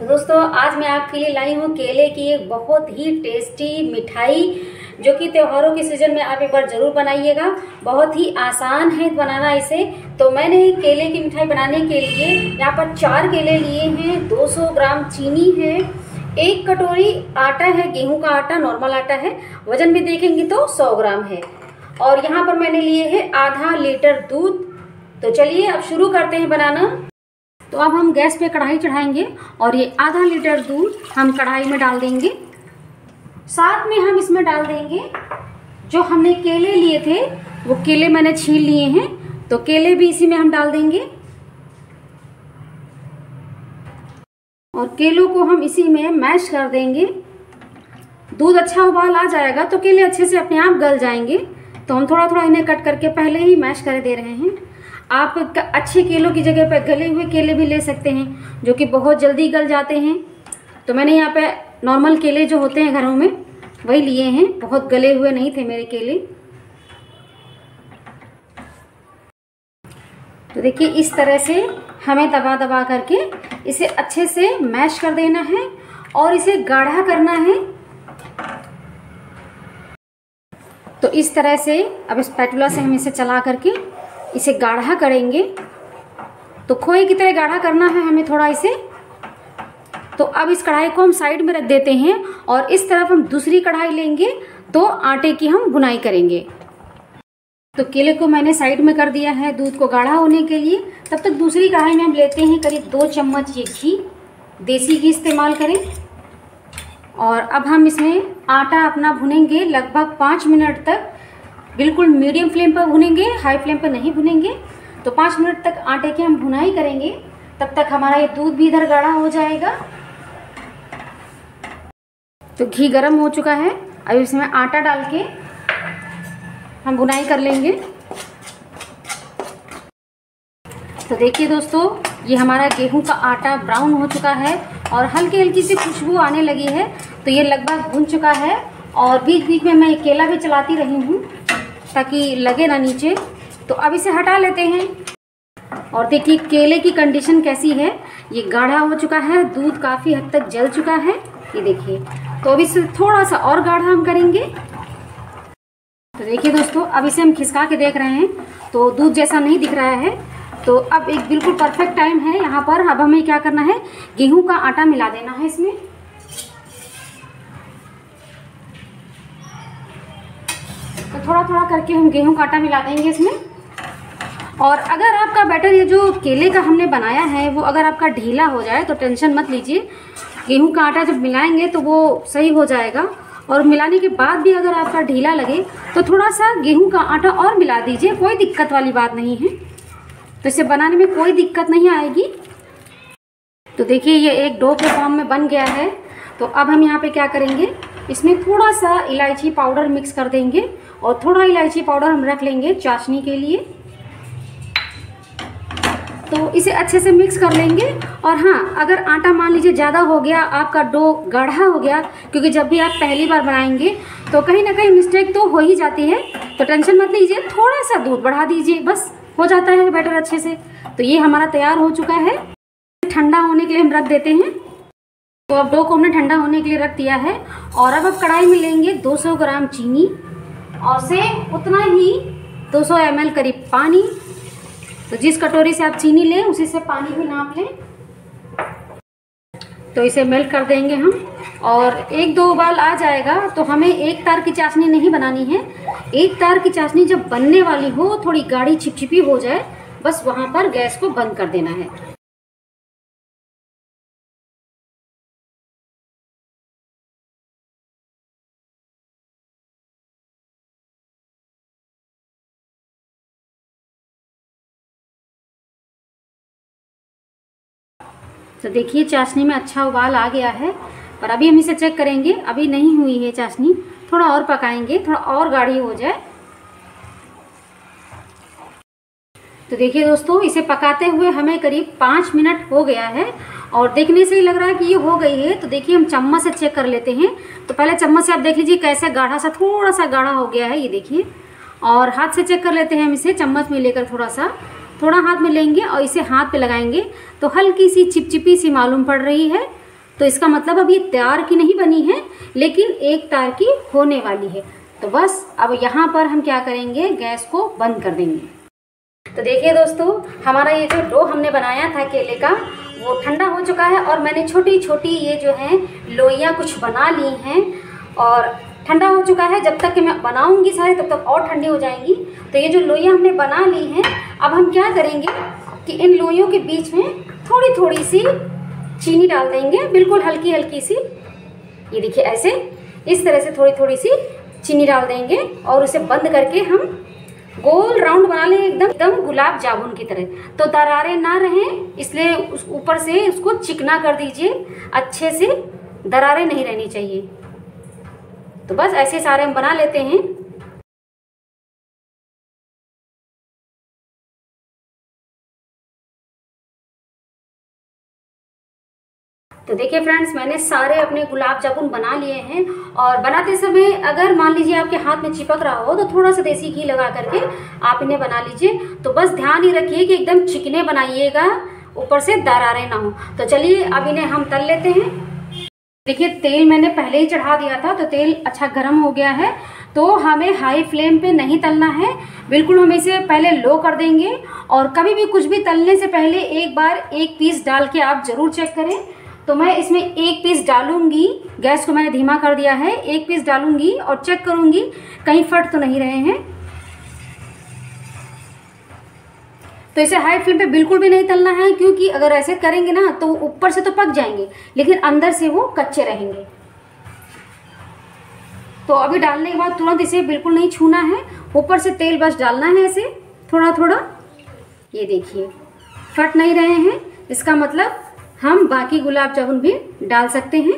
तो दोस्तों आज मैं आपके लिए लाई हूँ केले की एक बहुत ही टेस्टी मिठाई, जो कि त्योहारों के सीज़न में आप एक बार ज़रूर बनाइएगा। बहुत ही आसान है बनाना इसे। तो मैंने केले की मिठाई बनाने के लिए यहाँ पर 4 केले लिए हैं, 200 ग्राम चीनी है, 1 कटोरी आटा है, गेहूं का आटा, नॉर्मल आटा है, वजन में देखेंगे तो 100 ग्राम है, और यहाँ पर मैंने लिए है आधा लीटर दूध। तो चलिए अब शुरू करते हैं बनाना। तो अब हम गैस पे कढ़ाई चढ़ाएंगे और ये आधा लीटर दूध हम कढ़ाई में डाल देंगे। साथ में हम इसमें डाल देंगे जो हमने केले लिए थे, वो केले मैंने छील लिए हैं, तो केले भी इसी में हम डाल देंगे और केलों को हम इसी में मैश कर देंगे। दूध अच्छा उबाल आ जाएगा तो केले अच्छे से अपने आप गल जाएंगे। तो हम थोड़ा थोड़ा इन्हें कट करके पहले ही मैश कर दे रहे हैं। आप अच्छे केलों की जगह पर गले हुए केले भी ले सकते हैं, जो कि बहुत जल्दी गल जाते हैं। तो मैंने यहाँ पे नॉर्मल केले जो होते हैं घरों में वही लिए हैं, बहुत गले हुए नहीं थे मेरे केले। तो देखिए इस तरह से हमें दबा दबा करके इसे अच्छे से मैश कर देना है और इसे गाढ़ा करना है। तो इस तरह से अब स्पैटुला से हम इसे चला करके इसे गाढ़ा करेंगे। तो खोए की तरह गाढ़ा करना है हमें थोड़ा इसे। तो अब इस कढ़ाई को हम साइड में रख देते हैं और इस तरफ हम दूसरी कढ़ाई लेंगे तो आटे की हम बुनाई करेंगे। तो केले को मैंने साइड में कर दिया है दूध को गाढ़ा होने के लिए। तब तक दूसरी कढ़ाई में हम लेते हैं करीब 2 चम्मच ये घी, देसी घी इस्तेमाल करें। और अब हम इसमें आटा अपना भुनेंगे लगभग 5 मिनट तक। बिल्कुल मीडियम फ्लेम पर भुनेंगे, हाई फ्लेम पर नहीं भुनेंगे। तो 5 मिनट तक आटे की हम भुनाई करेंगे। तब तक हमारा ये दूध भी इधर गाढ़ा हो जाएगा। तो घी गर्म हो चुका है, अब इसमें आटा डाल के हम भुनाई कर लेंगे। तो देखिए दोस्तों, ये हमारा गेहूं का आटा ब्राउन हो चुका है और हल्की हल्की सी खुशबू आने लगी है। तो ये लगभग भुन चुका है और बीच बीच में मैं केला भी चलाती रही हूँ ताकि लगे ना नीचे। तो अब इसे हटा लेते हैं और देखिए केले की कंडीशन कैसी है। ये गाढ़ा हो चुका है, दूध काफ़ी हद तक जल चुका है, ये देखिए। तो अब इसे थोड़ा सा और गाढ़ा हम करेंगे। तो देखिए दोस्तों, अब इसे हम खिसका के देख रहे हैं तो दूध जैसा नहीं दिख रहा है। तो अब एक बिल्कुल परफेक्ट टाइम है यहाँ पर। अब हमें क्या करना है, गेहूं का आटा मिला देना है इसमें। तो थोड़ा थोड़ा करके हम गेहूं का आटा मिला देंगे इसमें। और अगर आपका बैटर ये जो केले का हमने बनाया है वो अगर आपका ढीला हो जाए तो टेंशन मत लीजिए, गेहूं का आटा जब मिलाएंगे तो वो सही हो जाएगा। और मिलाने के बाद भी अगर आपका ढीला लगे तो थोड़ा सा गेहूं का आटा और मिला दीजिए, कोई दिक्कत वाली बात नहीं है। तो इसे बनाने में कोई दिक्कत नहीं आएगी। तो देखिए ये एक डो के फॉर्म में बन गया है। तो अब हम यहाँ पे क्या करेंगे, इसमें थोड़ा सा इलायची पाउडर मिक्स कर देंगे और थोड़ा इलायची पाउडर हम रख लेंगे चाशनी के लिए। तो इसे अच्छे से मिक्स कर लेंगे। और हाँ, अगर आटा मान लीजिए ज़्यादा हो गया, आपका डो गाढ़ा हो गया, क्योंकि जब भी आप पहली बार बनाएंगे तो कहीं ना कहीं मिस्टेक तो हो ही जाती है, तो टेंशन मत लीजिए, थोड़ा सा दूध बढ़ा दीजिए, बस हो जाता है बैटर अच्छे से। तो ये हमारा तैयार हो चुका है। ठंडा होने के लिए हम रख देते हैं। तो अब डो को हमने ठंडा होने के लिए रख दिया है। और अब कढ़ाई में लेंगे 200 ग्राम चीनी और सेम उतना ही 200 ml करीब पानी। तो जिस कटोरी से आप चीनी लें उसी से पानी भी नाप लें। तो इसे मेल्ट कर देंगे हम और 1-2 उबाल आ जाएगा। तो हमें एक तार की चाशनी नहीं बनानी है। एक तार की चाशनी जब बनने वाली हो, थोड़ी गाढ़ी चिपचिपी हो जाए, बस वहाँ पर गैस को बंद कर देना है। तो देखिए चाशनी में अच्छा उबाल आ गया है, पर अभी हम इसे चेक करेंगे। अभी नहीं हुई है चाशनी, थोड़ा और पकाएंगे, थोड़ा और गाढ़ी हो जाए। तो देखिए दोस्तों, इसे पकाते हुए हमें करीब 5 मिनट हो गया है और देखने से ही लग रहा है कि ये हो गई है। तो देखिए हम चम्मच से चेक कर लेते हैं। तो पहले चम्मच से आप देख लीजिए कैसे गाढ़ा सा, थोड़ा सा गाढ़ा हो गया है, ये देखिए। और हाथ से चेक कर लेते हैं हम इसे, चम्मच में लेकर थोड़ा हाथ में लेंगे और इसे हाथ पे लगाएंगे तो हल्की सी चिपचिपी सी मालूम पड़ रही है। तो इसका मतलब अब ये तैयार की नहीं बनी है, लेकिन एक तार की होने वाली है। तो बस अब यहाँ पर हम क्या करेंगे, गैस को बंद कर देंगे। तो देखिए दोस्तों, हमारा ये जो डो हमने बनाया था केले का वो ठंडा हो चुका है और मैंने छोटी छोटी ये जो है लोइयाँ कुछ बना ली हैं और ठंडा हो चुका है। जब तक कि मैं बनाऊंगी सारे तब तक और ठंडी हो जाएंगी। तो ये जो लोइयाँ हमने बना ली हैं, अब हम क्या करेंगे कि इन लोइयों के बीच में थोड़ी थोड़ी सी चीनी डाल देंगे, बिल्कुल हल्की हल्की सी। ये देखिए ऐसे इस तरह से थोड़ी थोड़ी सी चीनी डाल देंगे और उसे बंद करके हम गोल राउंड बना लें, एकदम गुलाब जामुन की तरह। तो दरारें ना रहें, इसलिए उस ऊपर से उसको चिकना कर दीजिए, अच्छे से दरारें नहीं रहनी चाहिए। तो बस ऐसे सारे हम बना लेते हैं। तो देखिए फ्रेंड्स, मैंने सारे अपने गुलाब जामुन बना लिए हैं और बनाते समय अगर मान लीजिए आपके हाथ में चिपक रहा हो तो थोड़ा सा देसी घी लगा करके आप इन्हें बना लीजिए। तो बस ध्यान ही रखिए कि एकदम चिकने बनाइएगा, ऊपर से दरारें ना हो। तो चलिए अब इन्हें हम तल लेते हैं। देखिए तेल मैंने पहले ही चढ़ा दिया था, तो तेल अच्छा गर्म हो गया है। तो हमें हाई फ्लेम पे नहीं तलना है, बिल्कुल हम इसे पहले लो कर देंगे। और कभी भी कुछ भी तलने से पहले एक बार एक पीस डाल के आप ज़रूर चेक करें। तो मैं इसमें एक पीस डालूंगी, गैस को मैंने धीमा कर दिया है, एक पीस डालूंगी और चेक करूंगी कहीं फट तो नहीं रहे हैं। तो इसे हाई फ्लेम पे बिल्कुल भी नहीं तलना है, क्योंकि अगर ऐसे करेंगे ना तो ऊपर से तो पक जाएंगे लेकिन अंदर से वो कच्चे रहेंगे। तो अभी डालने के बाद तुरंत इसे बिल्कुल नहीं छूना है, ऊपर से तेल बस डालना है ऐसे थोड़ा थोड़ा। ये देखिए फट नहीं रहे हैं, इसका मतलब हम बाकी गुलाब जामुन भी डाल सकते हैं।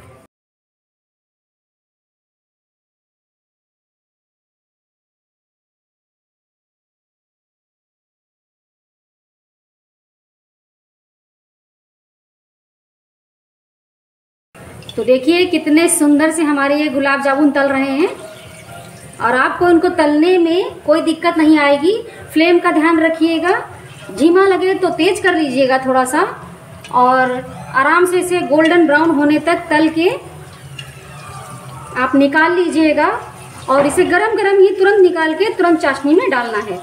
तो देखिए कितने सुंदर से हमारे ये गुलाब जामुन तल रहे हैं और आपको इनको तलने में कोई दिक्कत नहीं आएगी। फ्लेम का ध्यान रखिएगा, धीमा लगे तो तेज कर लीजिएगा थोड़ा सा और आराम से इसे गोल्डन ब्राउन होने तक तल के आप निकाल लीजिएगा। और इसे गरम गरम ही तुरंत निकाल के तुरंत चाशनी में डालना है।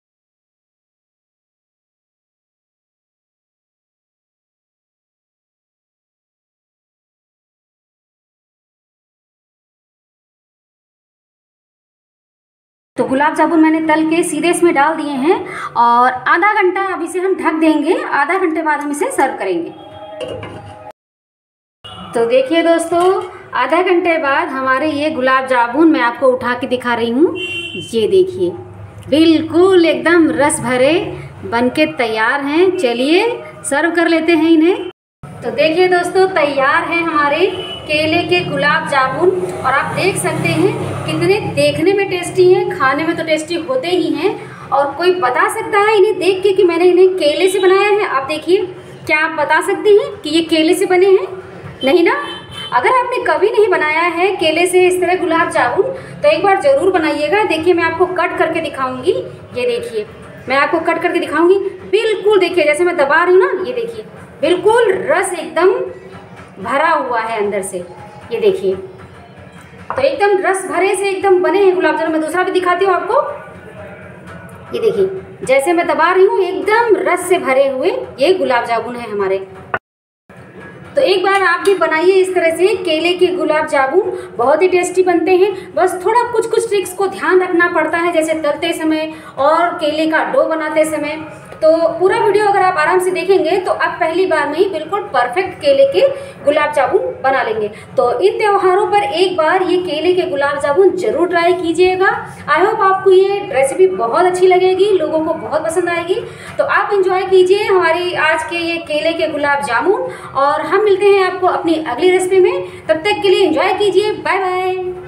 तो गुलाब जामुन मैंने तल के सीधे इसमें डाल दिए हैं और आधा घंटा अब इसे हम ढक देंगे। आधा घंटे बाद हम इसे सर्व करेंगे। तो देखिए दोस्तों, आधा घंटे बाद हमारे ये गुलाब जामुन मैं आपको उठा के दिखा रही हूँ। ये देखिए बिल्कुल एकदम रस भरे बनके तैयार हैं। चलिए सर्व कर लेते हैं इन्हें। तो देखिए दोस्तों, तैयार हैं हमारे केले के गुलाब जामुन और आप देख सकते हैं कितने देखने में टेस्टी हैं, खाने में तो टेस्टी होते ही हैं। और कोई बता सकता है इन्हें देख के कि मैंने इन्हें केले से बनाया है? आप देखिए, क्या आप बता सकती हैं कि ये केले से बने हैं? नहीं ना। अगर आपने कभी नहीं बनाया है केले से इस तरह गुलाब जामुन तो एक बार ज़रूर बनाइएगा। देखिए मैं आपको कट करके दिखाऊंगी। ये देखिए मैं आपको कट करके दिखाऊंगी। बिल्कुल देखिए जैसे मैं दबा रही हूँ ना, ये देखिए बिल्कुल रस एकदम भरा हुआ है अंदर से। ये देखिए तो एकदम रस भरे से एकदम बने हैं गुलाब जामुन। मैं दूसरा भी दिखाती हूँ आपको। ये देखिए जैसे मैं दबा रही हूँ एकदम रस से भरे हुए ये गुलाब जामुन है हमारे। तो एक बार आप भी बनाइए इस तरह से केले के गुलाब जामुन, बहुत ही टेस्टी बनते हैं। बस थोड़ा कुछ ट्रिक्स को ध्यान रखना पड़ता है, जैसे तलते समय और केले का डो बनाते समय। तो पूरा वीडियो अगर आप आराम से देखेंगे तो आप पहली बार में ही बिल्कुल परफेक्ट केले के गुलाब जामुन बना लेंगे। तो इन त्योहारों पर एक बार ये केले के गुलाब जामुन जरूर ट्राई कीजिएगा। आई होप आपको ये रेसिपी बहुत अच्छी लगेगी, लोगों को बहुत पसंद आएगी। तो आप इंजॉय कीजिए हमारी आज के ये केले के गुलाब जामुन और हम मिलते हैं आपको अपनी अगली रेसिपी में। तब तक के लिए इंजॉय कीजिए। Bye bye.